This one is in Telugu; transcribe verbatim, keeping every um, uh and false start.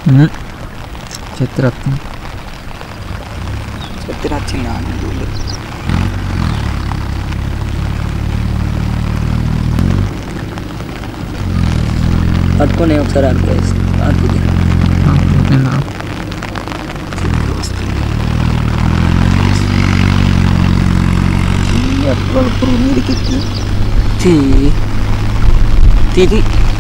చెత్త చెత్త వచ్చిందా పట్టుకొని ఒకసారి అనిపేసి ఎప్పుడు మీదికి తీ తీ